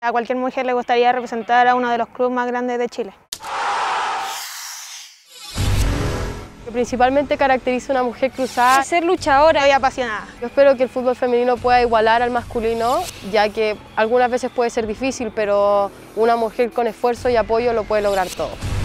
A cualquier mujer le gustaría representar a uno de los clubes más grandes de Chile. Lo que principalmente caracteriza a una mujer cruzada Ser luchadora y apasionada. Yo espero que el fútbol femenino pueda igualar al masculino, ya que algunas veces puede ser difícil, pero una mujer con esfuerzo y apoyo lo puede lograr todo.